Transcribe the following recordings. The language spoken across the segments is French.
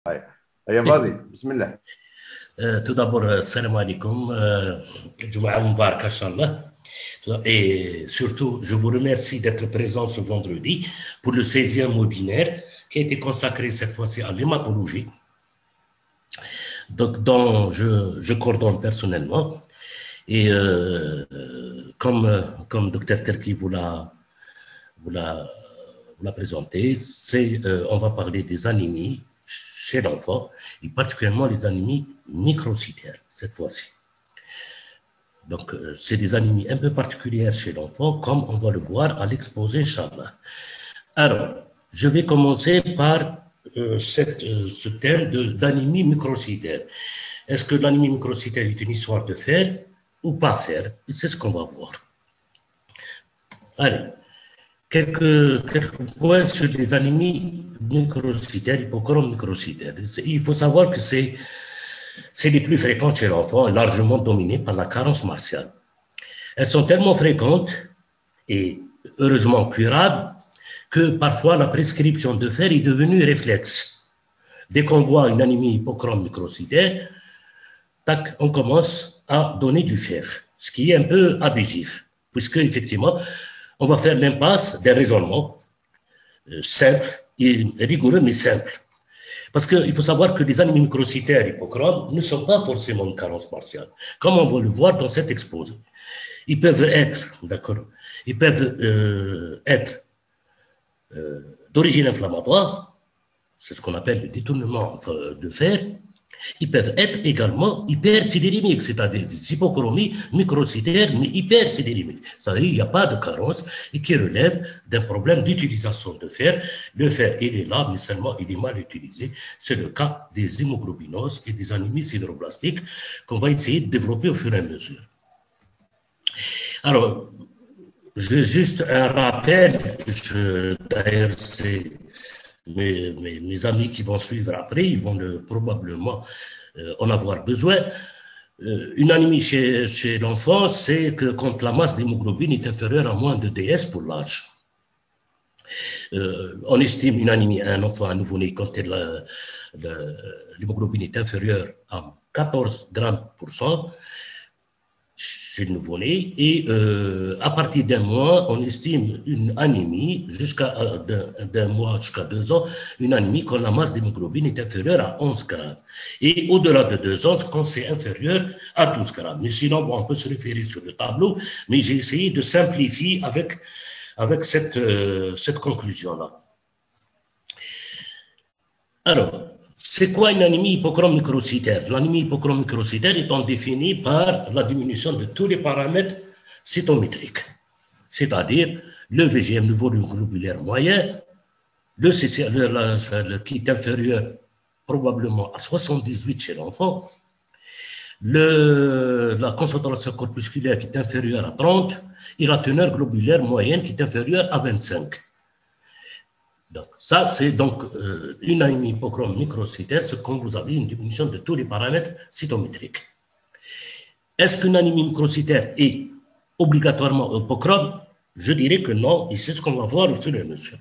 Ouais. Ayam, vas-y, bismillah. Tout d'abord, salam alaikum, Jumu'ah Mubarak, Inch'Allah. Et surtout, je vous remercie d'être présent ce vendredi pour le 16e webinaire qui a été consacré cette fois-ci à l'hématologie, donc, dont je coordonne personnellement. Et comme Dr Terki vous l'a, vous l'a présenté, on va parler des anémies chez l'enfant, et particulièrement les anémies microcytaires cette fois-ci. Donc, c'est des anémies un peu particulières chez l'enfant, comme on va le voir à l'exposé, Inch'Allah. Alors, je vais commencer par ce thème d'anémie microcytaire. Est-ce que l'anémie microcytaire est une histoire de faire ou pas faire? C'est ce qu'on va voir. Allez, quelques points sur les anémies microcytaires, hypochromes microcytaires. Il faut savoir que c'est les plus fréquentes chez l'enfant, largement dominées par la carence martiale. Elles sont tellement fréquentes et heureusement curables que parfois la prescription de fer est devenue réflexe. Dès qu'on voit une anémie hypochrome microcytaire, tac, on commence à donner du fer, ce qui est un peu abusif, puisque effectivement, on va faire l'impasse des raisonnements simples et rigoureux, mais simples. Parce qu'il faut savoir que les anémies microcytaires hypochromes ne sont pas forcément une carence martiale, comme on va le voir dans cet exposé. Ils peuvent être, d'accord, ils peuvent être d'origine inflammatoire, c'est ce qu'on appelle le détournement de fer. Ils peuvent être également hypersidérémiques, c'est-à-dire des hypochromies microcytaires, mais hypersidérémiques. C'est-à-dire qu'il n'y a pas de carence et qui relève d'un problème d'utilisation de fer. Le fer, il est là, mais seulement il est mal utilisé. C'est le cas des hémoglobinoses et des anémies sideroblastiques qu'on va essayer de développer au fur et à mesure. Alors, j'ai juste un rappel, d'ailleurs, c'est mes amis qui vont suivre après, ils vont probablement en avoir besoin. Une anémie chez l'enfant, c'est que quand la masse d'hémoglobine est inférieure à moins de DS pour l'âge. On estime une anémie à un enfant, à nouveau-né, quand l'hémoglobine est inférieure à 14 grammes pour cent chez le nouveau-né, et à partir d'un mois, on estime une anémie jusqu'à d'un mois jusqu'à 2 ans, une anémie quand la masse d'hémoglobine est inférieure à 11 grammes. Et au-delà de 2 ans, quand c'est inférieur à 12 grammes. Mais sinon, bon, on peut se référer sur le tableau, mais j'ai essayé de simplifier avec cette conclusion-là. Alors, c'est quoi une anémie hypochrome microcytaire? L'anémie hypochrome microcytaire étant définie par la diminution de tous les paramètres cytométriques, c'est-à-dire le VGM, le volume globulaire moyen, le CCR, qui est inférieur probablement à 78 chez l'enfant, la concentration corpusculaire qui est inférieure à 30 et la teneur globulaire moyenne qui est inférieure à 25. Donc, ça, c'est donc une anémie hypochrome microcytaire, c'est quand vous avez une diminution de tous les paramètres cytométriques. Est-ce qu'une anémie microcytaire est obligatoirement hypochrome? Je dirais que non, et c'est ce qu'on va voir au fur et à mesure.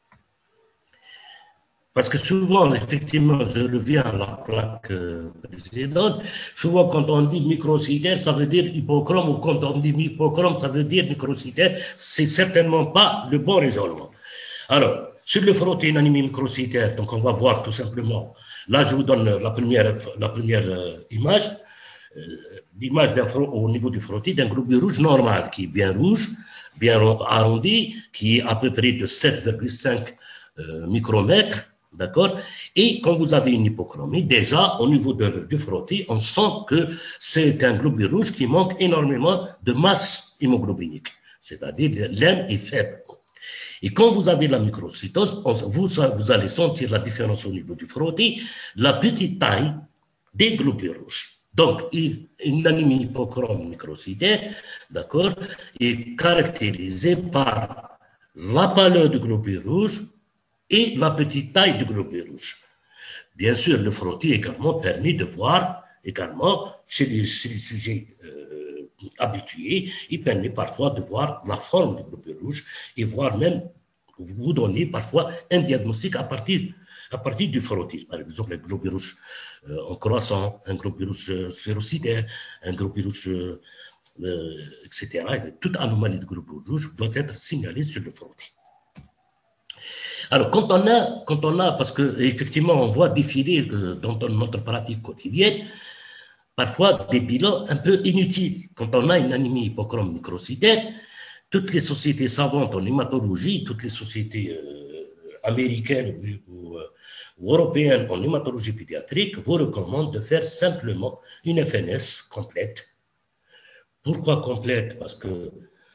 Parce que souvent, effectivement, je reviens à la plaque précédente, souvent quand on dit microcytaire, ça veut dire hypochrome, ou quand on dit hypochrome, ça veut dire microcytaire, c'est certainement pas le bon raisonnement. Alors, sur le frotté, une anémie microcytaire, donc on va voir tout simplement, là je vous donne la première image, l'image au niveau du frotté d'un globule rouge normal, qui est bien rouge, bien arrondi, qui est à peu près de 7,5 micromètres, d'accord? Et quand vous avez une hypochromie, déjà au niveau du frotté, on sent que c'est un globule rouge qui manque énormément de masse hémoglobinique, c'est-à-dire l'hème est faible. Et quand vous avez la microcytose, vous allez sentir la différence au niveau du frotté, la petite taille des globules rouges. Donc, une anémie hypochrome microcytaire, d'accord, est caractérisée par la pâleur du globule rouge et la petite taille du globule rouge. Bien sûr, le frotté également permet de voir également chez les sujets habitués, il permet parfois de voir la forme du globule rouge et voir même vous donner parfois un diagnostic à partir à partir du phototype. Par exemple, les globules rouges en croissant, un globule rouge sphérocytaire, un globule rouge, etc. Toute anomalie de globule rouge doit être signalée sur le phototype. Alors, quand on a, parce qu'effectivement, on voit défiler dans notre pratique quotidienne, parfois des bilans un peu inutiles. Quand on a une anémie hypochrome microcytaire, toutes les sociétés savantes en hématologie, toutes les sociétés américaines ou européennes en hématologie pédiatrique vous recommandent de faire simplement une FNS complète. Pourquoi complète? Parce que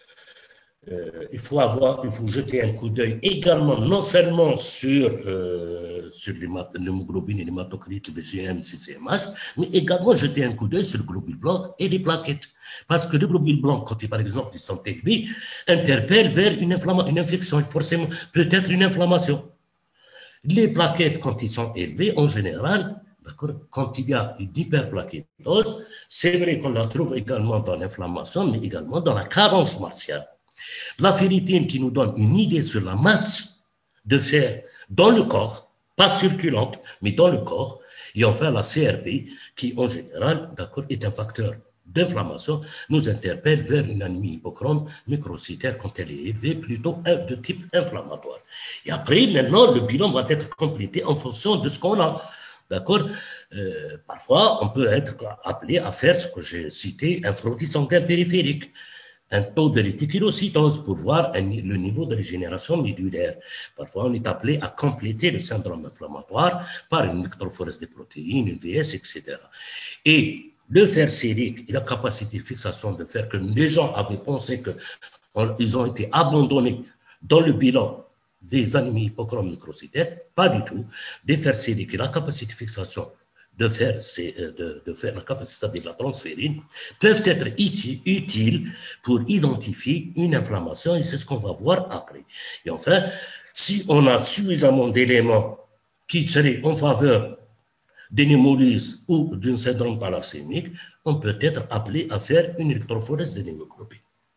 il faut jeter un coup d'œil également, non seulement sur l'hémoglobine et l'hématocrit, le VGM, CCMH, mais également jeter un coup d'œil sur le globule blanc et les plaquettes. Parce que le globule blanc, quand par exemple ils sont élevés, interpelle vers une infection, forcément, peut-être une inflammation. Les plaquettes, quand ils sont élevés, en général, quand il y a une hyperplaquétose, c'est vrai qu'on la trouve également dans l'inflammation, mais également dans la carence martiale. La ferritine qui nous donne une idée sur la masse de fer dans le corps, pas circulante, mais dans le corps, et enfin la CRP qui en général est un facteur d'inflammation, nous interpelle vers une anémie hypochrome microcytaire quand elle est élevée, plutôt de type inflammatoire. Et après, maintenant, le bilan va être complété en fonction de ce qu'on a. D'accord. Parfois, on peut être appelé à faire ce que j'ai cité, un frottis sanguin périphérique, un taux de réticulocytose pour voir le niveau de régénération médulaire. Parfois, on est appelé à compléter le syndrome inflammatoire par une électrophorèse des protéines, une VS, etc. Et le fer sérique et la capacité de fixation de fer que les gens avaient pensé qu'ils ont été abandonnés dans le bilan des anémies hypochromes microcytaires, pas du tout. Des fers sériques et la capacité de fixation de faire la capacité de la transférine peuvent être utiles pour identifier une inflammation et c'est ce qu'on va voir après. Et enfin, si on a suffisamment d'éléments qui seraient en faveur d'une hémolyse ou d'un syndrome thalassémique, on peut être appelé à faire une électrophorèse de l'hémoglobine.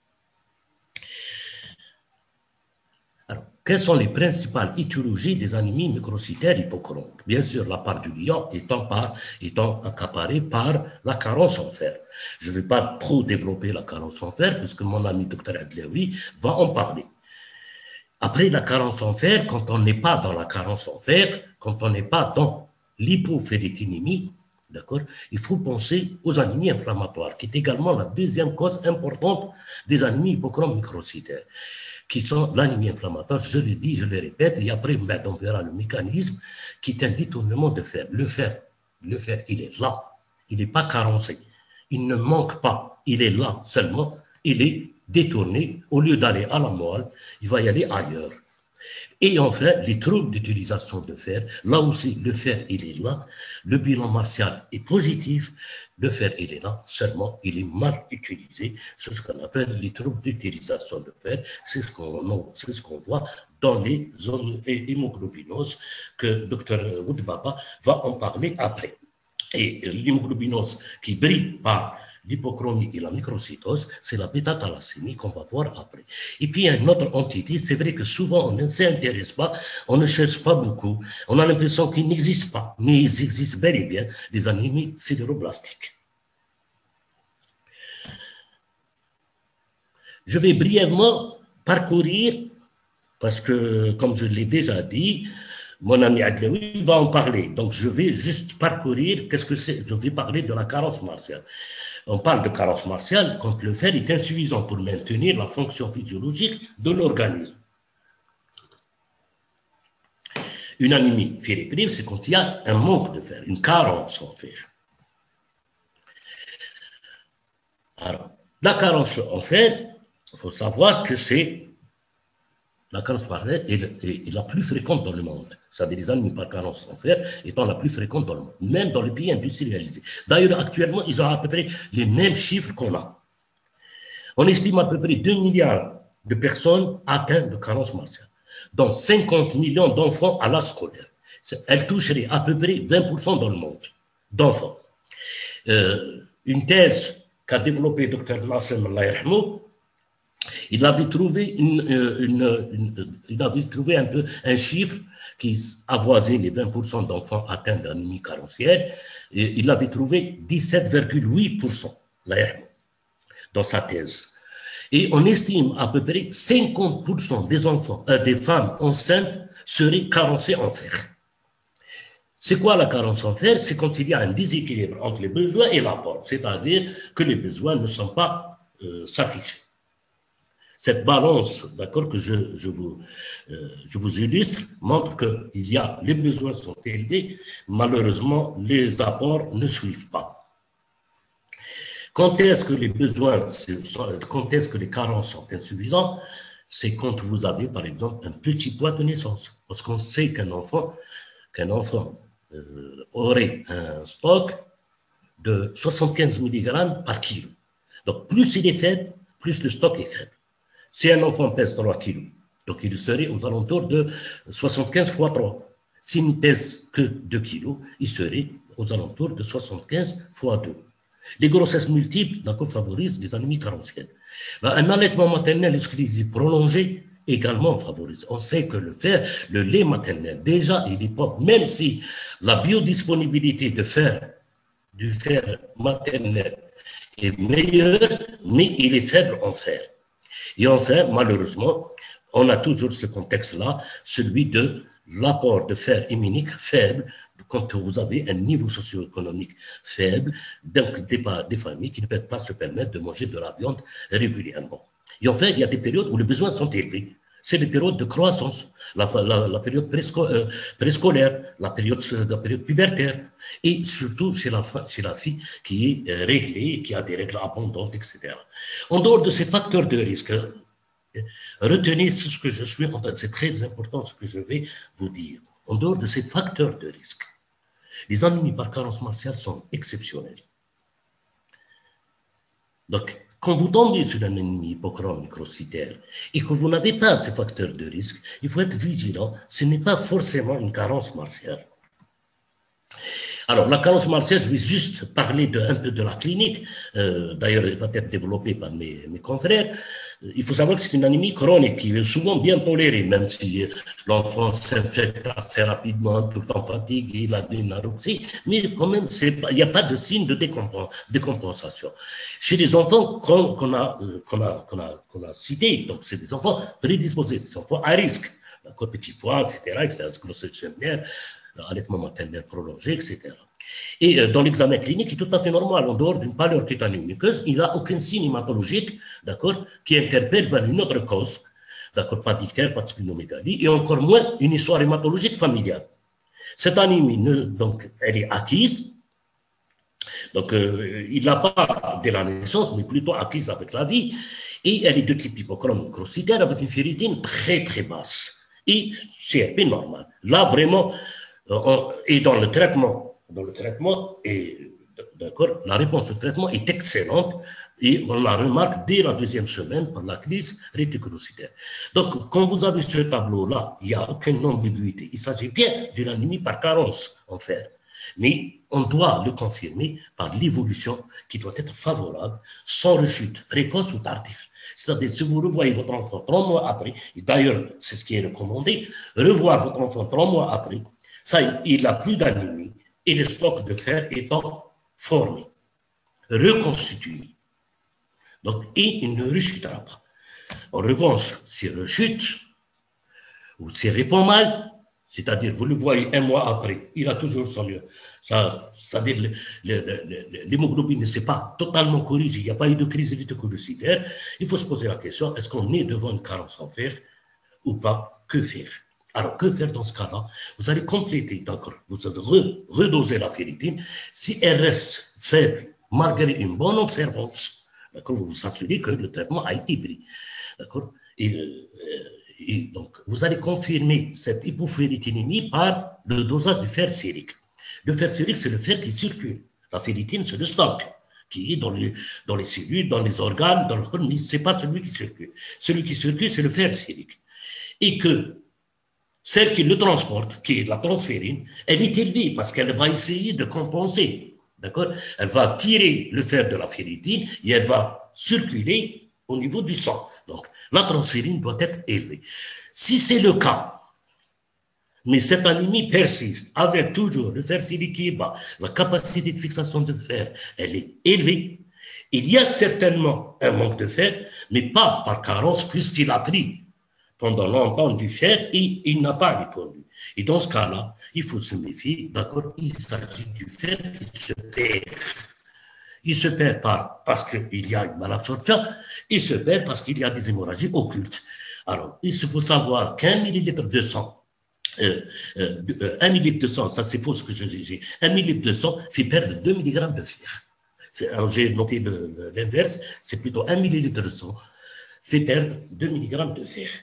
Quelles sont les principales étiologies des anémies microcytaires hypochromiques? Bien sûr, la part du lion étant accaparée par la carence en fer. Je ne vais pas trop développer la carence en fer, puisque mon ami Dr Adlaoui va en parler. Après la carence en fer, quand on n'est pas dans la carence en fer, quand on n'est pas dans l'hypoferritinémie, d'accord, il faut penser aux anémies inflammatoires, qui est également la deuxième cause importante des anémies hypochromes microcytaires, qui sont l'anémie inflammatoire, je le dis, je le répète, et après, on verra le mécanisme qui est un détournement de fer. Le fer, il est là, il n'est pas carencé, il ne manque pas, il est là seulement, il est détourné, au lieu d'aller à la moelle, il va y aller ailleurs. Et enfin, les troubles d'utilisation de fer, là aussi, le fer, il est là, le bilan martial est positif, le fer, il est là, seulement il est mal utilisé. C'est ce qu'on appelle les troubles d'utilisation de fer. C'est ce qu'on voit dans les zones hémoglobinoses que Dr Woodbaba va en parler après. Et l'hémoglobinose qui brille par l'hypochromie et la microcytose, c'est la bêta-thalassémie qu'on va voir après. Et puis, il y a une autre entité, c'est vrai que souvent on ne s'intéresse pas, on ne cherche pas beaucoup, on a l'impression qu'il n'existe pas, mais il existe bel et bien des anémies sidéroblastiques. Je vais brièvement parcourir, parce que, comme je l'ai déjà dit, mon ami Adlaoui va en parler. Donc, je vais juste parcourir, qu'est-ce que c'est? Je vais parler de la carence martiale. On parle de carence martiale quand le fer est insuffisant pour maintenir la fonction physiologique de l'organisme. Une anémie ferriprive, c'est quand il y a un manque de fer, une carence en fer. Alors, la carence en fer, il faut savoir que c'est la carence en fer est la plus fréquente dans le monde. C'est-à-dire les anémies par carence en fer étant la plus fréquente dans le monde, même dans les pays industrialisés. D'ailleurs, actuellement, ils ont à peu près les mêmes chiffres qu'on a. On estime à peu près 2 milliards de personnes atteintes de carence martiale, dont 50 millions d'enfants à l'âge scolaire. Elle toucherait à peu près 20% dans le monde d'enfants. Une thèse qu'a développée Dr Nassem Allah yarhamou, il avait trouvé un peu un chiffre qui avoisine les 20% d'enfants atteints d'anémie carentielle, et il avait trouvé 17,8% dans sa thèse. Et on estime à peu près 50% des enfants, des femmes enceintes seraient carencées en fer. C'est quoi la carence en fer? C'est quand il y a un déséquilibre entre les besoins et l'apport, c'est-à-dire que les besoins ne sont pas satisfaits. Cette balance, d'accord, que je vous illustre, montre que les besoins sont élevés, malheureusement, les apports ne suivent pas. Quand est-ce que les besoins, quand est-ce que les carences sont insuffisants? C'est quand vous avez, par exemple, un petit poids de naissance. Parce qu'on sait qu'un enfant aurait un stock de 75 mg par kilo. Donc, plus il est faible, plus le stock est faible. Si un enfant pèse 3 kg, donc il serait aux alentours de 75 fois 3. S'il ne pèse que 2 kg, il serait aux alentours de 75 fois 2. Les grossesses multiples favorisent les anémies carentielles. Un allaitement maternel exclusif prolongé également favorise. On sait que le lait maternel, déjà, il est pauvre, même si la biodisponibilité du fer maternel est meilleure, mais il est faible en fer. Et enfin, malheureusement, on a toujours ce contexte-là, celui de l'apport de fer héminique faible quand vous avez un niveau socio-économique faible, donc des familles qui ne peuvent pas se permettre de manger de la viande régulièrement. Et enfin, il y a des périodes où les besoins sont élevés. C'est les périodes de croissance, la période préscolaire, la période pubertaire, et surtout chez la fille qui est réglée, qui a des règles abondantes, etc. En dehors de ces facteurs de risque, retenez ce que je suis en train de dire, c'est très important ce que je vais vous dire. En dehors de ces facteurs de risque, les anémies par carence martiale sont exceptionnelles. Donc, quand vous tombez sur une anémie hypochrome microcytaire et que vous n'avez pas ces facteurs de risque, il faut être vigilant. Ce n'est pas forcément une carence martiale. Alors, la carence martiale, je vais juste parler un peu de la clinique. D'ailleurs, elle va être développée par mes confrères. Il faut savoir que c'est une anémie chronique qui est souvent bien tolérée, même si l'enfant s'infecte assez rapidement, tout le temps fatigué, il a une anorexie, mais quand même, il n'y a pas de signe de décompensation. Chez les enfants qu'on a cités, donc c'est des enfants prédisposés, des enfants à risque, petit poids, etc., grossesse gémellaire, allaitement maternel prolongé, etc. Et dans l'examen clinique, il est tout à fait normal. En dehors d'une pâleur cutanée muqueuse, il n'a aucun signe hématologique, d'accord, qui interpelle vers une autre cause, d'accord, pas d'ictère, pas de splénomégalie, et encore moins une histoire hématologique familiale. Cette anémie, donc, elle est acquise. Donc, il n'a pas dès la naissance, mais plutôt acquise avec la vie. Et elle est de type hypochrome microcytaire avec une ferritine très, très basse. Et CRP normal. Là, vraiment, et dans le traitement, d'accord, la réponse au traitement est excellente et on la remarque dès la deuxième semaine par la crise réticulocytaire. Donc, quand vous avez ce tableau-là, il n'y a aucune ambiguïté. Il s'agit bien d'une anémie par carence en fer. Mais on doit le confirmer par l'évolution qui doit être favorable, sans rechute précoce ou tardive. C'est-à-dire, si vous revoyez votre enfant 3 mois après, et d'ailleurs, c'est ce qui est recommandé, revoir votre enfant 3 mois après, ça, il n'a plus d'anémie et le stock de fer étant formé, reconstitué. Donc, et il ne rechutera pas. En revanche, s'il rechute ou s'il répond mal, c'est-à-dire vous le voyez 1 mois après, il a toujours son lieu. L'hémoglobine ne s'est pas totalement corrigée, il n'y a pas eu de crise réticulocytaire. Il faut se poser la question, est-ce qu'on est devant une carence en fer ou pas? Que faire? Alors, que faire dans ce cas-là? Vous allez compléter, d'accord, vous allez redoser la ferritine. Si elle reste faible, malgré une bonne observance, d'accord, vous vous assurez que le traitement a été pris, d'accord, et donc, vous allez confirmer cette hypoferritinémie par le dosage du fer sérique. Le fer sérique, c'est le fer qui circule. La ferritine, c'est le stock qui est dans les cellules, dans les organes, dans le corps, mais ce n'est pas celui qui circule. Celui qui circule, c'est le fer sérique. Et que celle qui le transporte, qui est la transférine, elle est élevée parce qu'elle va essayer de compenser. D'accord? Elle va tirer le fer de la ferritine et elle va circuler au niveau du sang. Donc, la transférine doit être élevée. Si c'est le cas, Mais cette anémie persiste avec toujours le fer silicate bas. La capacité de fixation de fer, elle est élevée. Il y a certainement un manque de fer, mais pas par carence puisqu'il a pris pendant longtemps du fer et il n'a pas répondu. Et dans ce cas-là, il faut se méfier, d'accord, il s'agit du fer qui se perd. Il se perd parce qu'il y a une malabsorption, il se perd parce qu'il y a des hémorragies occultes. Alors, il faut savoir qu'un millilitre de sang, 1 millilitre de sang, ça c'est faux ce que je dis, 1 millilitre de sang fait perdre 2 mg de fer. J'ai noté l'inverse, c'est plutôt 1 millilitre de sang fait perdre 2 mg de fer.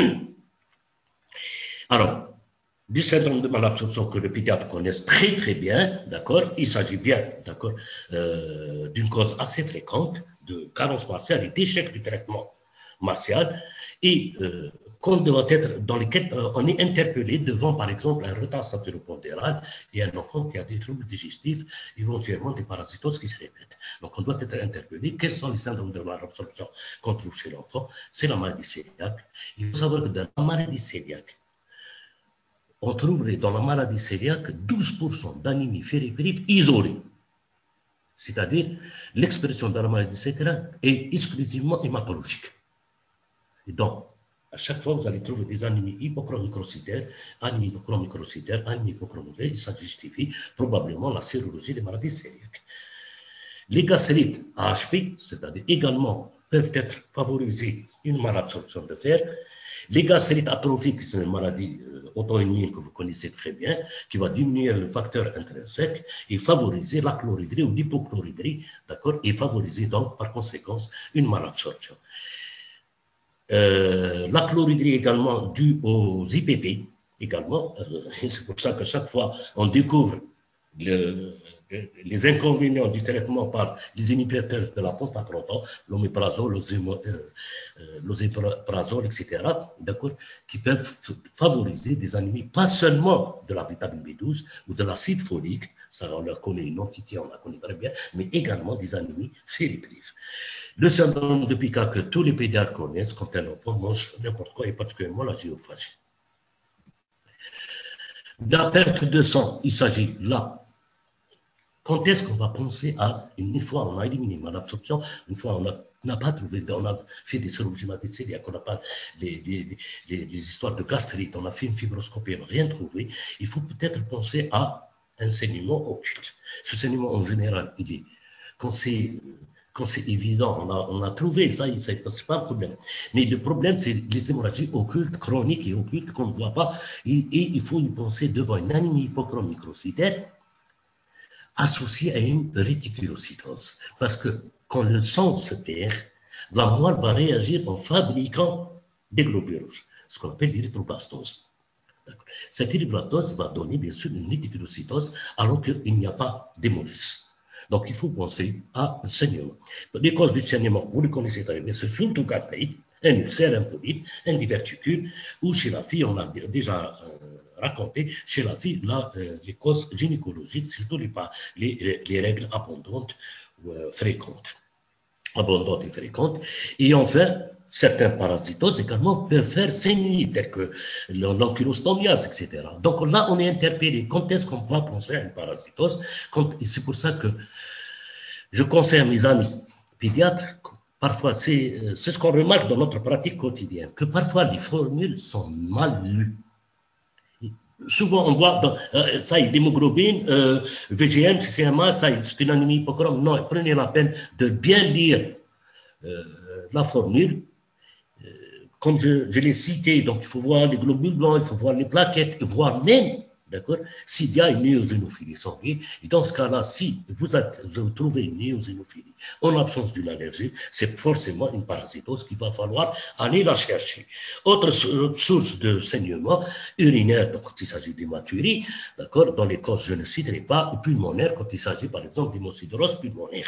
Alors, du syndrome de malabsorption que le pédiatre connaisse très très bien, d'accord, il s'agit bien, d'accord, d'une cause assez fréquente de carence martiale et d'échec du traitement martial et qu'on doit être dans lesquels on est interpellé devant, par exemple, un retard sapéropondéral et un enfant qui a des troubles digestifs, éventuellement des parasitoses qui se répètent. Donc, on doit être interpellé. Quels sont les syndromes de malabsorption qu'on trouve chez l'enfant? C'est la maladie cœliaque. Il faut savoir que dans la maladie cœliaque, on trouverait dans la maladie cœliaque 12% d'anémie ferriprive isolée. C'est-à-dire, l'expression de la maladie cœliaque est exclusivement hématologique. Et donc, à chaque fois, vous allez trouver des anémies hypochromicrocytaires, anémies hypochromicrocytaires, anémies hypochromicrocytaires, et ça justifie probablement la sérologie des maladies cœliaques. Les gastриtes AHP, c'est-à-dire également, peuvent être favorisés une malabsorption de fer. Les gastриtes atrophiques, c'est une maladie auto-immune que vous connaissez très bien, qui va diminuer le facteur intrinsèque et favoriser la chloridrie ou l'hypochloridrie, d'accord, et favoriser donc par conséquence une malabsorption. La chloridrie également due aux IPP, également, c'est pour ça que chaque fois on découvre les inconvénients du traitement par les inhibiteurs de la pompe à proton, l'oméprazole, l'oséprazole, etc., d'accord, qui peuvent favoriser des anémies, pas seulement de la vitamine B12 ou de l'acide folique, ça on leur connaît une entité, on la connaît très bien, mais également des anémies ferriprives. Le syndrome de Pica que tous les pédiatres connaissent quand un enfant mange n'importe quoi et particulièrement la géophagie. La perte de sang, il s'agit là. Quand est-ce qu'on va penser à, une fois on a éliminé malabsorption, une fois on n'a pas trouvé, on a fait des sérologies cœliaques, on n'a pas des histoires de gastrite, on a fait une fibroscopie, on n'a rien trouvé, il faut peut-être penser à un saignement occulte. Ce saignement en général, il est, quand c'est évident, on a trouvé ça, c'est pas un problème. Mais le problème, c'est les hémorragies occultes, chroniques et occultes qu'on ne voit pas. Et il faut y penser devant une anémie hypochromicrocytaire associée à une réticulocytose. Parce que quand le sang se perd, la moelle va réagir en fabriquant des globules rouges, ce qu'on appelle l'érythroblastose. Cette érythroblastose va donner bien sûr une réticulocytose alors qu'il n'y a pas d'hémolyse. Donc, il faut penser à un saignement. Les causes du saignement, vous le connaissez très bien, c'est surtout gastrite, un ulcère, un polype, un diverticule, ou chez la fille, on a déjà raconté, chez la fille, là, les causes gynécologiques, surtout les règles abondantes ou fréquentes. Abondantes et fréquentes. Et enfin, certains parasitoses également peuvent faire saigner, tels que l'ankylostomiase, etc. Donc là, on est interpellé. Quand est-ce qu'on va penser à une parasitose? C'est pour ça que je conseille à mes amis pédiatres, parfois, c'est ce qu'on remarque dans notre pratique quotidienne, que parfois les formules sont mal lues. Souvent, on voit, ça y est, d'hémoglobine, VGM, CCMA, ça y est, c'est une anémie hypochrome. Non, prenez la peine de bien lire la formule. Comme je l'ai cité, donc il faut voir les globules blancs, il faut voir les plaquettes, et voir même, d'accord, s'il y a une éosinophilie sanguine. Et dans ce cas-là, si vous trouvez une éosinophilie en absence d'une allergie, c'est forcément une parasitose qu'il va falloir aller la chercher. Autre source de saignement urinaire, donc quand il s'agit d'hématurie, d'accord, dans les causes, je ne citerai pas, pulmonaire, quand il s'agit par exemple d'hémocidrose pulmonaire.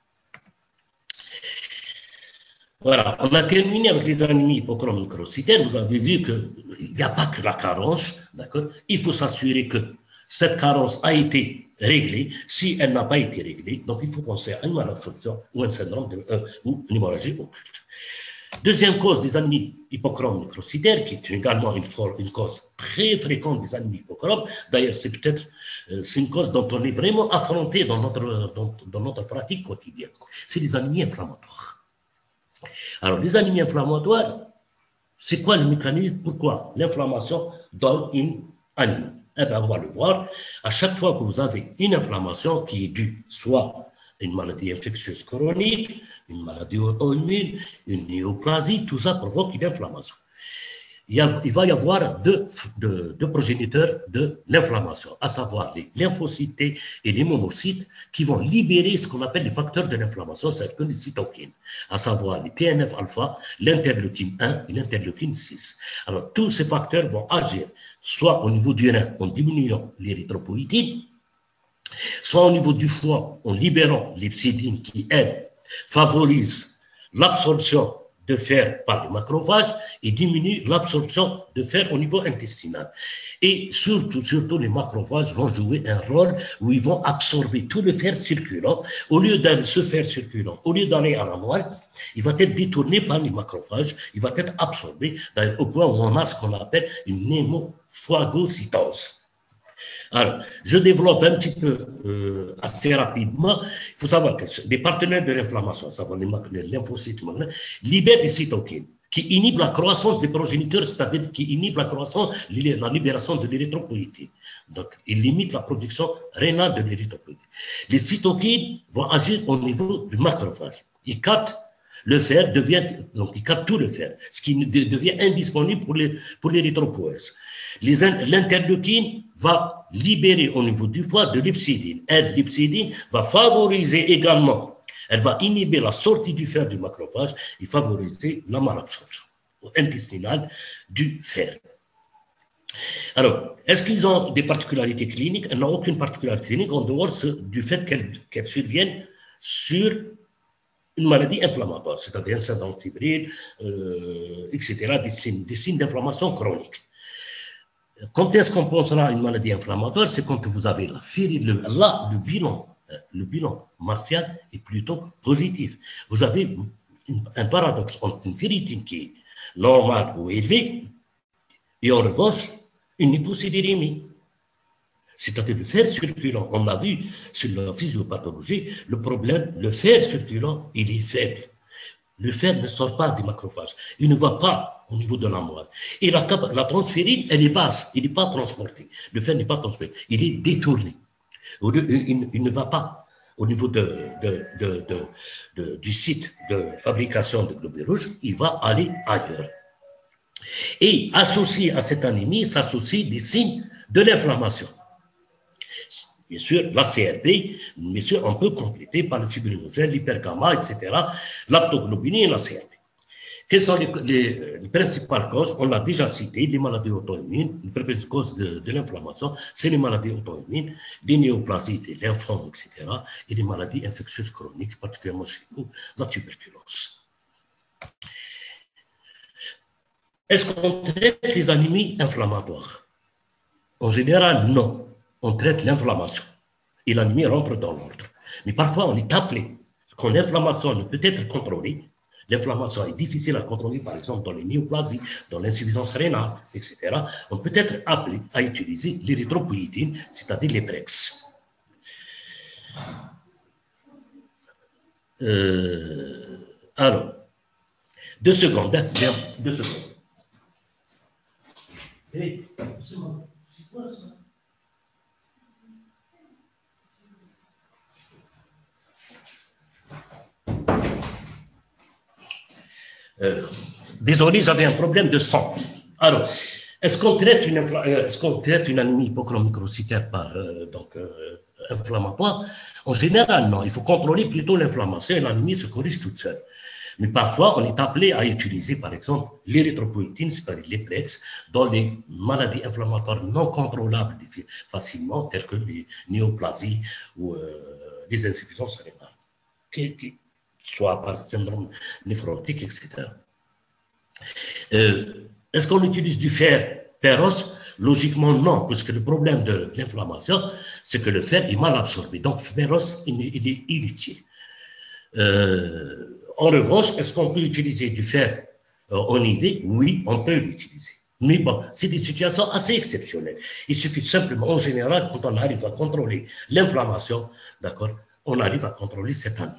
Voilà, on a terminé avec les anémies hypochromicrocytaires. Vous avez vu qu'il n'y a pas que la carence, d'accord? Il faut s'assurer que cette carence a été réglée. Si elle n'a pas été réglée, donc il faut penser à une malabsorption ou un syndrome ou une hémorragie occulte. Deuxième cause des anémies hypochromes microcytaires, qui est également une cause très fréquente des anémies hypochromes. D'ailleurs, c'est peut-être c'est une cause dont on est vraiment affronté dans notre pratique quotidienne. C'est les anémies inflammatoires. Alors, les anémies inflammatoires, c'est quoi le mécanisme? Pourquoi l'inflammation donne une anémie? Eh bien, on va le voir. À chaque fois que vous avez une inflammation qui est due soit une maladie infectieuse chronique, une maladie auto-immune, une néoplasie, tout ça provoque une inflammation. Il va y avoir deux progéniteurs de l'inflammation, à savoir les lymphocytes et les monocytes, qui vont libérer ce qu'on appelle les facteurs de l'inflammation, c'est-à-dire les cytokines, à savoir les TNF-alpha, l'interleukine 1 et l'interleukine 6. Alors, tous ces facteurs vont agir soit au niveau du rein en diminuant l'érythropoïétine, soit au niveau du foie en libérant l'hepcidine qui, elle, favorise l'absorption de fer par les macrophages et diminue l'absorption de fer au niveau intestinal. Et surtout, les macrophages vont jouer un rôle où ils vont absorber tout le fer circulant. Au lieu ce fer circulant, au lieu d'aller à la moelle, il va être détourné par les macrophages, il va être absorbé au point où on a ce qu'on appelle une hémophagocytose. Alors, je développe un petit peu assez rapidement. Il faut savoir que les partenaires de l'inflammation, à savoir les lymphocytes, libèrent des cytokines qui inhibent la croissance des progéniteurs, c'est-à-dire qui inhibent la croissance, la libération de l'érythropoïétine. Donc, ils limitent la production rénale de l'érythropoïétine. Les cytokines vont agir au niveau du macrophage. Ils captent le fer, donc ils captent tout le fer, ce qui devient indisponible pour l'érythropoïèse. L'interleukine va libérer au niveau du foie de l'hepcidine. L'hepcidine va favoriser également, elle va inhiber la sortie du fer du macrophage et favoriser la malabsorption intestinale du fer. Alors, est-ce qu'ils ont des particularités cliniques? Elles n'ont aucune particularité clinique en dehors du fait qu'elles surviennent sur une maladie inflammatoire, c'est-à-dire un syndrome fébrile, etc., des signes d'inflammation chronique. Quand est-ce qu'on pensera à une maladie inflammatoire? C'est quand vous avez le bilan martial est plutôt positif. Vous avez un paradoxe entre une ferritine qui est normale ou élevée et en revanche une hyposidérémie. C'est-à-dire le fer circulant. On a vu sur la physiopathologie, le fer circulant, il est faible. Le fer ne sort pas des macrophages. Il ne va pas au niveau de la moelle. Et la transférine, elle est basse. Il n'est pas transporté. Le fer n'est pas transporté. Il est détourné. Il ne va pas au niveau du site de fabrication de globules rouges. Il va aller ailleurs. Et associé à cette anémie, s'associent des signes de l'inflammation. Bien sûr, la CRP, bien sûr, on peut compléter par le fibrinogène, l'hypergamma, etc., l'aptoglobine et la CRP. Quelles sont les principales causes? On l'a déjà cité, les maladies auto-immunes. Les principales causes de l'inflammation, c'est les maladies auto-immunes, les néoplasies, les lymphomes, etc., et les maladies infectieuses chroniques, particulièrement chez nous, la tuberculose. Est-ce qu'on traite les anémies inflammatoires? En général, non. On traite l'inflammation et l'anémie rentre dans l'ordre. Mais parfois, on est appelé, quand l'inflammation ne peut être contrôlée, l'inflammation est difficile à contrôler, par exemple dans les néoplasies, dans l'insuffisance rénale, etc., on peut être appelé à utiliser l'érythropoïétine, c'est-à-dire les PREX. Alors, 2 secondes, hein, bien, 2 secondes. Hey, c'est quoi ça? Désolé, j'avais un problème de sang. Alors, est-ce qu'on traite une anémie hypochrome microcytaire inflammatoire? En général, non. Il faut contrôler plutôt l'inflammation et l'anémie se corrige toute seule. Mais parfois, on est appelé à utiliser, par exemple, l'érythropoïétine, c'est-à-dire les PREX, dans les maladies inflammatoires non contrôlables facilement, telles que les néoplasies ou les insuffisances rénales, qui soit par syndrome néphrotique, etc. Est-ce qu'on utilise du fer ferrose? Logiquement, non, puisque le problème de l'inflammation, c'est que le fer est mal absorbé. Donc, ferrose, il est inutile. En revanche, est-ce qu'on peut utiliser du fer en IV? Oui, on peut l'utiliser. Mais bon, c'est des situations assez exceptionnelles. Il suffit simplement, en général, quand on arrive à contrôler l'inflammation, d'accord, on arrive à contrôler cette anémie.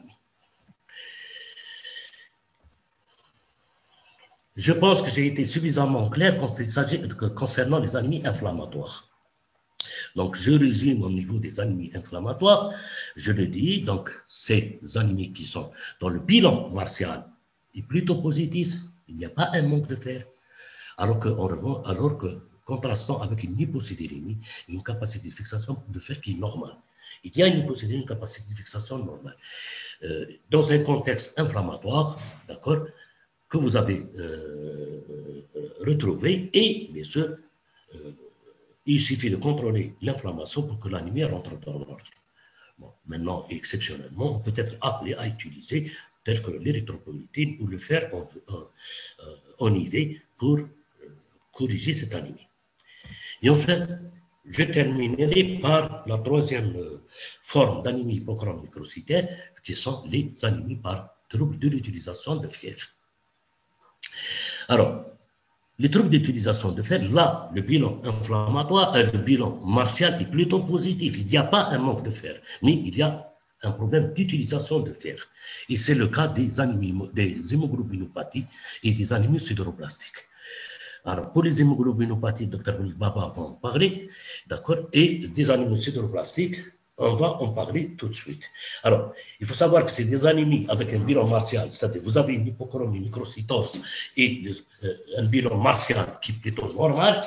Je pense que j'ai été suffisamment clair quand il s'agit concernant les anémies inflammatoires. Donc, je résume au niveau des anémies inflammatoires. Je le dis, donc, ces anémies qui sont dans le bilan martial est plutôt positif. Il n'y a pas un manque de fer. Alors que contrastant avec une hyposidérémie, une capacité de fixation de fer qui est normale. Il y a une hyposidérémie, une capacité de fixation normale. Dans un contexte inflammatoire, d'accord, que vous avez retrouvé, et bien sûr, il suffit de contrôler l'inflammation pour que l'anémie rentre dans l'ordre. Bon, maintenant, exceptionnellement, on peut être appelé à utiliser tel que l'érythropoïétine ou le fer en IV pour corriger cette anémie. Et enfin, je terminerai par la troisième forme d'anémie hypochrome microcytaire, qui sont les anémies par troubles de l'utilisation de fer. Alors, les troubles d'utilisation de fer, là, le bilan inflammatoire, le bilan martial est plutôt positif. Il n'y a pas un manque de fer, mais il y a un problème d'utilisation de fer. Et c'est le cas des hémoglobinopathies et des anémies sidéroblastiques. Alors, pour les hémoglobinopathies, Dr. Baba va en parler, d'accord, et des anémies sidéroblastiques, on va en parler tout de suite. Alors, il faut savoir que c'est des anémies avec un bilan martial, c'est-à-dire vous avez une hypochromie, une microcytose et un bilan martial qui est plutôt normal,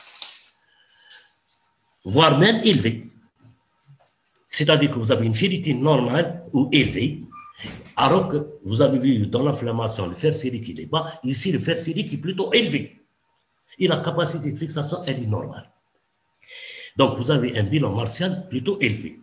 voire même élevé. C'est-à-dire que vous avez une ferritine normale ou élevée, alors que vous avez vu dans l'inflammation le fer sérique il est bas, ici le fer sérique est plutôt élevé. Et la capacité de fixation, elle est normale. Donc, vous avez un bilan martial plutôt élevé.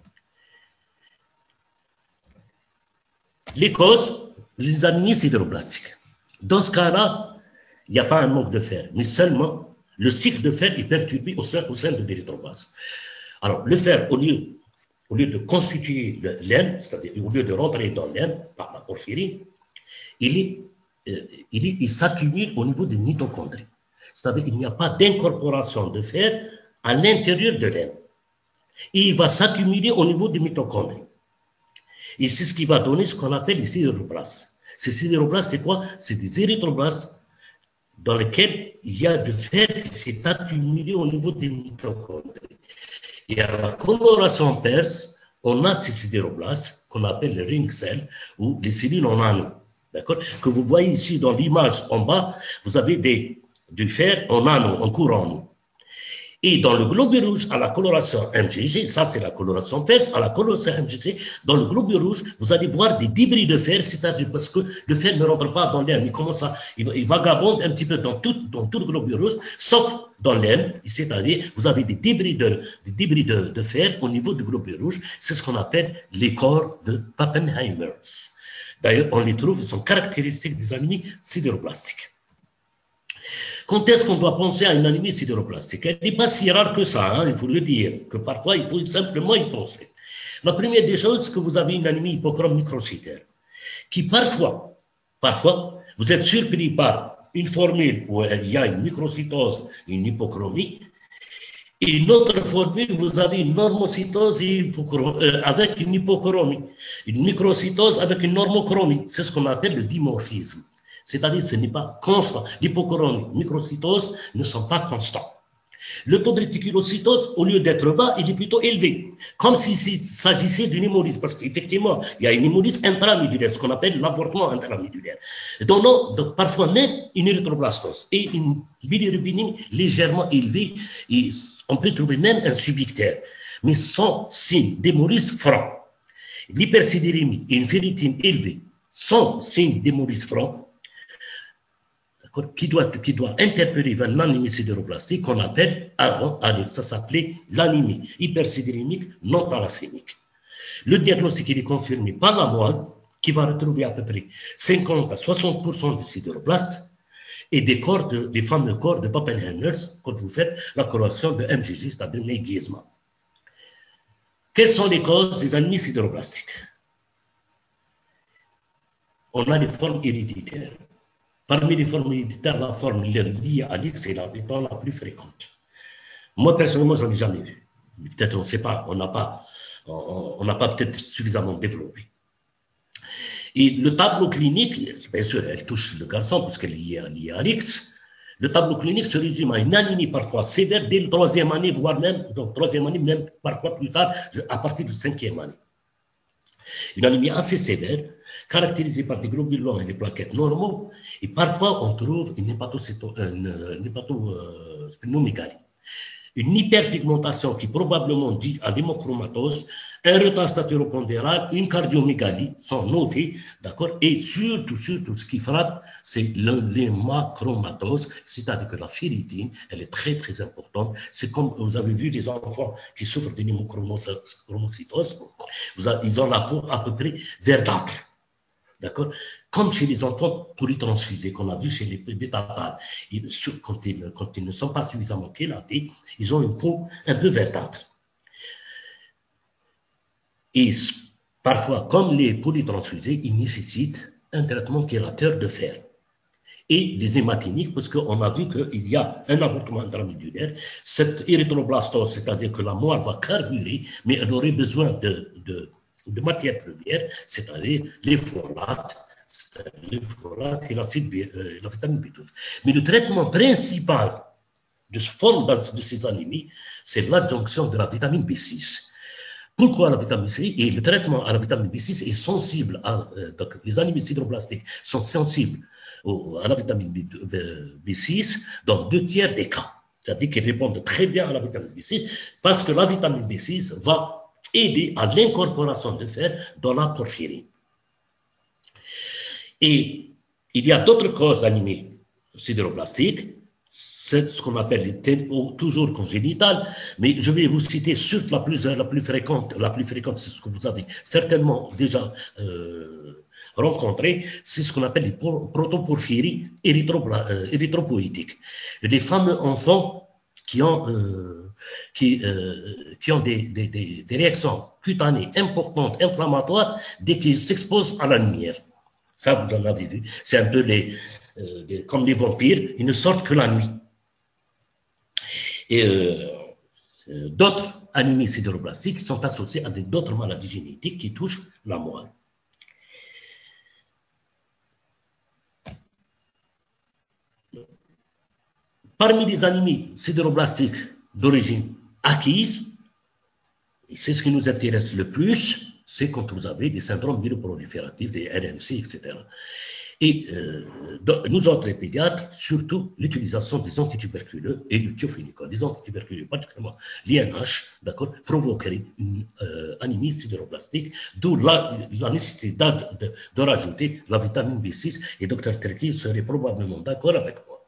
Les causes, les anémies sidéroblastiques. Dans ce cas-là, il n'y a pas un manque de fer, mais seulement le cycle de fer est perturbé au sein de l'érythroblaste. Alors, le fer, au lieu de constituer l'aine, c'est-à-dire au lieu de rentrer dans l'aine par la porphyrie, il s'accumule au niveau des mitochondries. C'est-à-dire qu'il n'y a pas d'incorporation de fer à l'intérieur de l'aine. Et il va s'accumuler au niveau des mitochondries. Et c'est ce qui va donner ce qu'on appelle les sidéroblastes. Ces sidéroblastes, c'est quoi? C'est des érythroblastes dans lesquels il y a du fer qui s'est accumulé au niveau des mitochondries. Et à la coloration perse, on a ces sidéroblastes qu'on appelle les ring cells ou les cellules en anneau. D'accord? Que vous voyez ici dans l'image en bas, vous avez du fer en anneau, en courant. Et dans le globule rouge, à la coloration MGG, ça c'est la coloration perse, à la coloration MGG, dans le globule rouge, vous allez voir des débris de fer, c'est-à-dire parce que le fer ne rentre pas dans l'aine, il vagabonde un petit peu dans tout le globule rouge, sauf dans l'aine, c'est-à-dire vous avez des débris de fer au niveau du globule rouge, c'est ce qu'on appelle les corps de Pappenheimers. D'ailleurs, on les trouve, ils sont caractéristiques des anémies sidéroblastiques. Quand est-ce qu'on doit penser à une anémie sidéroblastique? Elle n'est pas si rare que ça, hein, il faut le dire, que parfois il faut simplement y penser. La première des choses, c'est que vous avez une anémie hypochrome microcytaire, qui parfois, vous êtes surpris par une formule où il y a une microcytose, une hypochromie, et une autre formule, vous avez une normocytose avec une hypochromie, une microcytose avec une normochromie. C'est ce qu'on appelle le dimorphisme. C'est-à-dire que ce n'est pas constant. L'hypochromie, microcytose ne sont pas constants. Le taux de réticulocytose, au lieu d'être bas, il est plutôt élevé. Comme s'il s'agissait d'une hémolyse, parce qu'effectivement, il y a une hémolyse intramédulaire, ce qu'on appelle l'avortement intramédulaire. Donc, parfois même une érythroblastose et une bilirubinémie légèrement élevée, et on peut trouver même un subictaire, mais sans signe d'hémolyse franc. L'hypersidérémie et une ferritine élevée, sans signe d'hémolyse franc, qui doit interpeller vers l'anémie sidéroblastique qu'on appelle avant, ça s'appelait l'anémie hypersidérémique non thalassémique. Le diagnostic il est confirmé par la moelle qui va retrouver à peu près 50 à 60% des sidéroblastes et des fameux corps de Pappenheimers quand vous faites la corrélation de MGG, c'est-à-dire Meigezma. Quelles sont les causes des anémies sidéroblastiques? on a les formes héréditaires. Parmi les formes héréditaires, la forme liée à l'X est la plus fréquente. Moi, personnellement, je n'en ai jamais vu. Peut-être, on ne sait pas, on n'a pas peut-être suffisamment développé. Et le tableau clinique, bien sûr, elle touche le garçon parce qu'elle est liée à l'X. Le tableau clinique se résume à une anémie parfois sévère dès la troisième année, voire même, donc troisième année, même parfois plus tard, à partir de cinquième année. Une anémie assez sévère, caractérisée par des globules blancs et des plaquettes normaux, et parfois on trouve une hépatosplenomégalie. Une hyperpigmentation qui est probablement due à l'hémochromatose, un retard staturo-pondéral, une cardiomégalie sont notés, d'accord? Et surtout, ce qui frappe, c'est l'hémochromatose, c'est-à-dire que la ferritine, elle est très, très importante. C'est comme vous avez vu des enfants qui souffrent d'une hémochromocytose, ils ont la peau à peu près verdâtre. D'accord? Comme chez les enfants polytransfusés, qu'on a vu chez les bêta-thales, quand ils ne sont pas suffisamment chélatés, ils ont une peau un peu verdâtre. Et parfois, comme les polytransfusés, ils nécessitent un traitement chélateur de fer et des hématiniques, parce qu'on a vu qu'il y a un avortement intramédullaire. Cette érythroblastose, c'est-à-dire que la moelle va carburer, mais elle aurait besoin de matières premières, c'est-à-dire les folates et la vitamine B12. Mais le traitement principal de ces anémies, c'est l'adjonction de la vitamine B6. Pourquoi la vitamine C? Et le traitement à la vitamine B6 est sensible donc les anémies sideroblastiques sont sensibles à la vitamine B6 dans 2/3 des cas. C'est-à-dire qu'ils répondent très bien à la vitamine B6 parce que la vitamine B6 va aider à l'incorporation de fer dans la porphyrine. Et il y a d'autres causes d'anémie sidéroblastique, c'est ce qu'on appelle toujours congénitales, mais je vais vous citer surtout la plus fréquente, c'est ce que vous avez certainement déjà rencontré, c'est ce qu'on appelle les protoporphyries érythropoïétiques. Des fameux enfants qui ont des réactions cutanées importantes, inflammatoires, dès qu'ils s'exposent à la lumière. Ça, vous en avez vu. C'est un peu comme les vampires, ils ne sortent que la nuit. Et d'autres anémies sidéroblastiques sont associées à d'autres maladies génétiques qui touchent la moelle. Parmi les anémies sidéroblastiques d'origine acquise, et c'est ce qui nous intéresse le plus, c'est quand vous avez des syndromes myéloprolifératifs, des RMC, etc. Et nous autres, les pédiatres, surtout l'utilisation des antituberculeux et du thiophénicol. Les antituberculeux, particulièrement l'INH, d'accord, provoqueraient une anémie sidéroblastique, d'où la nécessité de rajouter la vitamine B6, et Dr Terki serait probablement d'accord avec moi.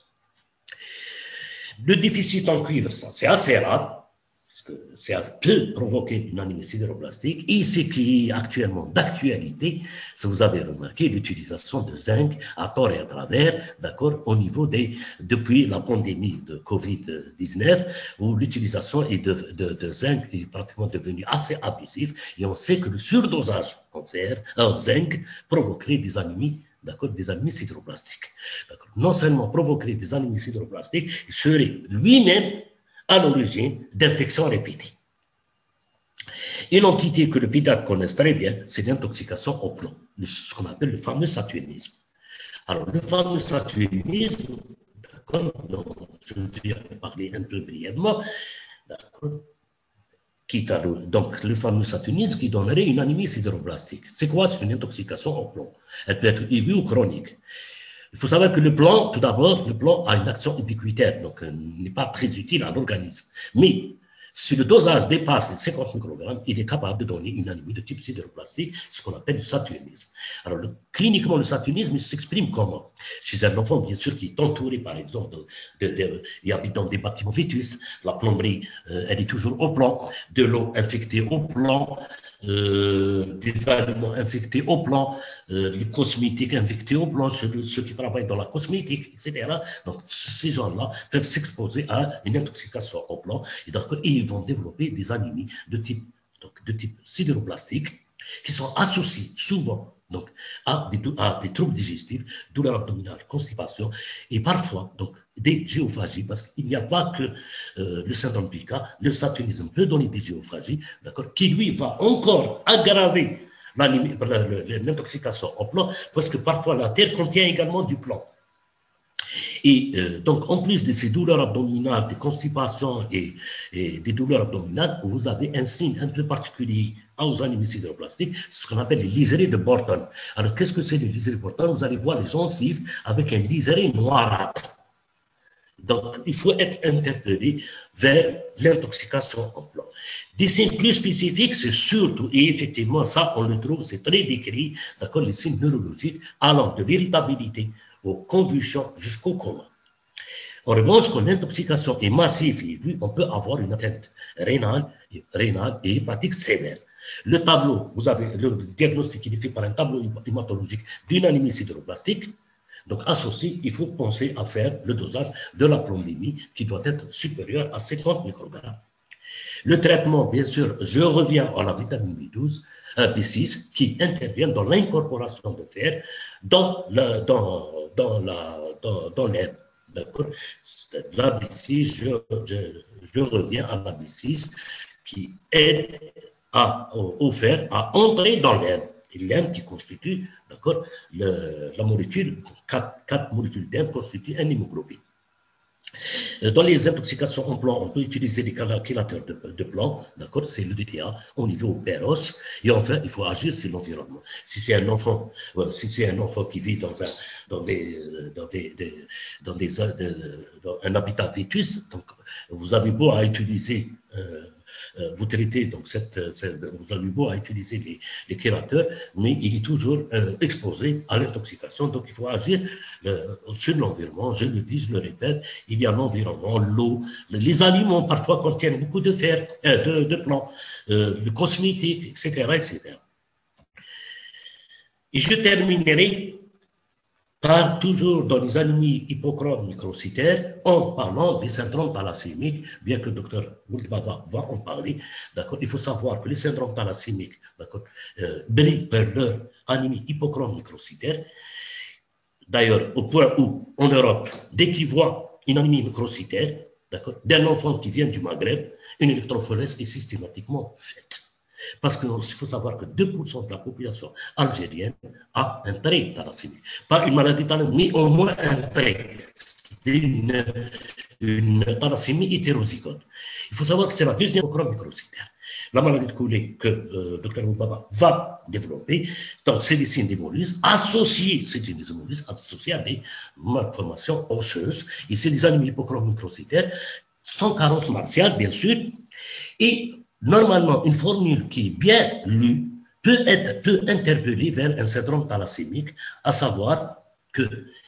Le déficit en cuivre, ça c'est assez rare, parce que ça peut provoquer une anémie sidéroblastique. Et ce qui est actuellement d'actualité, si vous avez remarqué, l'utilisation de zinc à tort et à travers, d'accord, au niveau depuis la pandémie de Covid-19, où l'utilisation de zinc est pratiquement devenue assez abusive, et on sait que le surdosage en zinc provoquerait des anémies, d'accord, des anémies sidéroblastiques. Non seulement provoquerait des anémies sidéroblastiques, il serait lui-même à l'origine d'infections répétées. Une entité que le pédiatre connaît très bien, c'est l'intoxication au plomb, ce qu'on appelle le fameux saturnisme. Alors, le fameux saturnisme, d'accord, donc je vais en parler un peu brièvement, d'accord, donc le fameux saturnisme qui donnerait une anémie sidéroblastique. C'est quoi? C'est une intoxication au plomb. Elle peut être aiguë ou chronique. Il faut savoir que le plomb, tout d'abord, le plomb a une action ubiquitaire, donc n'est pas très utile à l'organisme. Mais si le dosage dépasse les 50 microgrammes, il est capable de donner une anémie de type sidéroplastique, ce qu'on appelle le saturnisme. Alors, cliniquement, le saturnisme s'exprime comment? Chez un enfant, bien sûr, qui est entouré, par exemple, il habite dans des bâtiments vétustes, la plomberie, elle est toujours au plomb, de l'eau infectée au plomb, des aliments infectés au plomb, les cosmétiques infectés au plomb, ceux qui travaillent dans la cosmétique, etc. Donc, ces gens-là peuvent s'exposer à une intoxication au plomb, et donc ils vont développer des anémies de type sidéroblastique qui sont associées souvent donc à des troubles digestifs, douleurs abdominales, constipation, et parfois donc des géophagies, parce qu'il n'y a pas que le syndrome Pica, le saturnisme peut donner des géophagies, d'accord, qui lui va encore aggraver l'intoxication au plomb, parce que parfois la terre contient également du plomb. Et donc, en plus de ces douleurs abdominales, des constipations et des douleurs abdominales, vous avez un signe un peu particulier aux anémies sidéroplastiques, ce qu'on appelle les liserés de Borton. Alors, qu'est-ce que c'est les liserés de Borton? Vous allez voir les gencives avec un liseré noirâtre. Donc, il faut être interpellé vers l'intoxication en plomb. Des signes plus spécifiques, c'est surtout, et effectivement, ça, on le trouve, c'est très décrit, d'accord, les signes neurologiques allant de l'irritabilité aux convulsions jusqu'au coma. En revanche, quand l'intoxication est massive, on peut avoir une atteinte rénale et hépatique sévère. Le tableau, vous avez le diagnostic qui est fait par un tableau hématologique d'une anémie sidéroblastique. Donc, associé, il faut penser à faire le dosage de la plombémie qui doit être supérieur à 50 microgrammes. Le traitement, bien sûr, je reviens à la vitamine B12, B6, qui intervient dans l'incorporation de fer dans l'herbe. D'accord? La B6, je reviens à la B6 qui aide au fer à entrer dans l'herbe. Et l'herbe qui constitue, d'accord, la molécule, 4 molécules d'herbe constituent un hémoglobine. Dans les intoxications en plomb, on peut utiliser des calculateurs de plomb, d'accord, c'est le DTA au niveau péros, et enfin, il faut agir sur l'environnement. Si c'est un enfant qui vit dans un habitat vétus, donc vous avez beau à utiliser vous traitez donc vous avez beau à utiliser les chélateurs, mais il est toujours exposé à l'intoxication. Donc il faut agir sur l'environnement. Je le dis, je le répète, il y a l'environnement, l'eau. Les aliments parfois contiennent beaucoup de fer, de plomb, le cosmétique, etc., etc. Et je terminerai par toujours dans les anémies hypochromes microcytaires en parlant des syndromes thalassémiques, bien que le docteur Bouldbaba va en parler. D'accord, il faut savoir que les syndromes thalassémiques brillent par leur anémie hypochrome microcytaire. D'ailleurs, au point où, en Europe, dès qu'ils voient une anémie microcytaire, d'accord, d'un enfant qui vient du Maghreb, une électrophorèse est systématiquement faite. Parce qu'il faut savoir que 2% de la population algérienne a un trait thalassémique. Pas une maladie thalassémique, mais au moins un trait. C'est une thalassémie hétérozygote. Il faut savoir que c'est la deuxième microcytaire. La maladie de Coulé que Dr Moubaba va développer, donc c'est des signes d'hémolyse associés, associés à des malformations osseuses, et c'est des anémies hypochromes microcytaires, sans carence martiale, bien sûr, et normalement, une formule qui est bien lue peut interpeller vers un syndrome thalassémique, à savoir que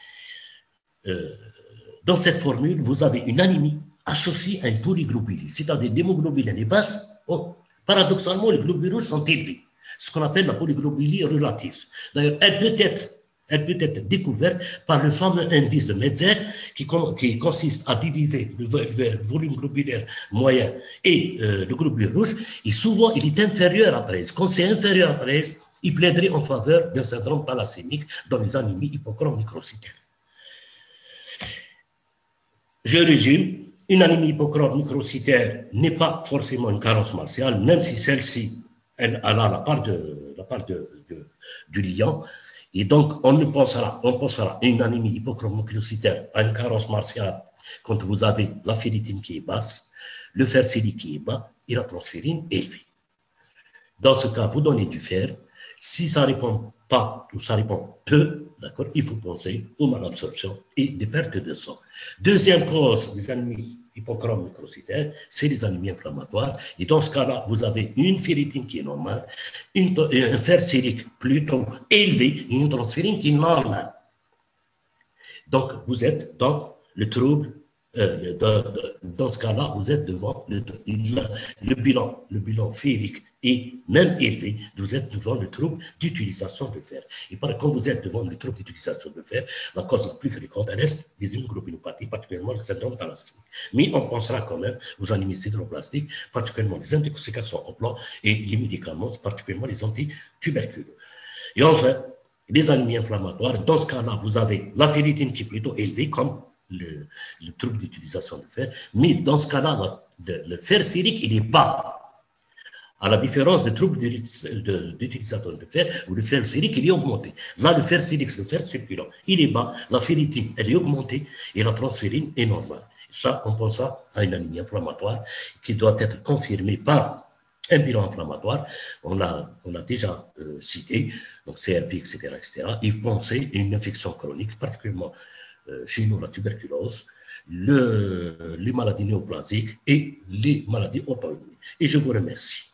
dans cette formule, vous avez une anémie associée à une polyglobulie, c'est-à-dire l'hémoglobine est basse. Paradoxalement, les globules rouges sont élevés, ce qu'on appelle la polyglobulie relative. D'ailleurs, elle peut être découverte par le fameux indice de Metzer qui consiste à diviser le volume globulaire moyen et le globule rouge, et souvent il est inférieur à 13. Quand c'est inférieur à 13, il plaiderait en faveur d'un syndrome thalassémique dans les anémies hypochromes microcytaires. Je résume, une anémie hypochrome microcytaire n'est pas forcément une carence martiale, même si celle-ci, elle a la part du liant. Et donc, on pensera à une anémie hypochrome microcytaire, à une carence martiale, quand vous avez la ferritine qui est basse, le fer silique qui est bas et la transférine élevée. Dans ce cas, vous donnez du fer. Si ça ne répond pas ou ça répond peu, d'accord, il faut penser aux malabsorptions et des pertes de sang. Deuxième cause des anémies hypochrome microcytaire, c'est les anémies inflammatoires. Et dans ce cas-là, vous avez une ferritine qui est normale, un fer sérique plutôt élevé et une transférine qui est normale. Donc, vous êtes dans le trouble. Dans ce cas-là, vous êtes devant le bilan férique et même élevé, vous êtes devant le trouble d'utilisation de fer. Et quand vous êtes devant le trouble d'utilisation de fer, la cause la plus fréquente reste les hémoglobinopathies, particulièrement le syndrome thalassémique. Mais on pensera quand même aux anémies sidéroplastiques, particulièrement les intoxications au plomb et les médicaments, particulièrement les antituberculeux. Et enfin, les anémies inflammatoires, dans ce cas-là, vous avez la ferritine qui est plutôt élevée, comme le trouble d'utilisation de fer, mais dans ce cas-là, le fer sérique, il est bas. À la différence des troubles d'utilisation de fer, où le fer sérique, il est augmenté. Là, le fer sérique, le fer circulant, il est bas, la ferritine, elle est augmentée, et la transférine est normale. Ça, on pense à une anémie inflammatoire qui doit être confirmée par un bilan inflammatoire. On a déjà cité, donc CRP, etc., etc. Ils pensaient à une infection chronique, particulièrement chez nous, la tuberculose, les maladies néoplasiques et les maladies auto-immunes. Et je vous remercie.